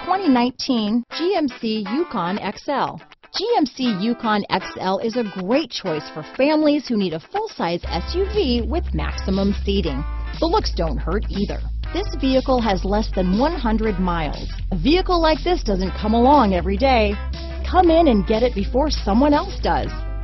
2019 GMC Yukon XL. GMC Yukon XL is a great choice for families who need a full-size SUV with maximum seating. The looks don't hurt either. This vehicle has less than 100 miles. A vehicle like this doesn't come along every day. Come in and get it before someone else does.